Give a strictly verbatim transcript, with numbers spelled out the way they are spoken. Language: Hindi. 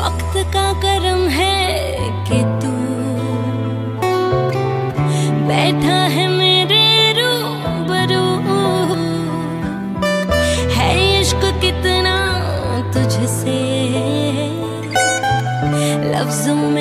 वक्त का करम है कि तू बैठा है मेरे रूबरू। है इश्क कितना तुझसे लफ्जों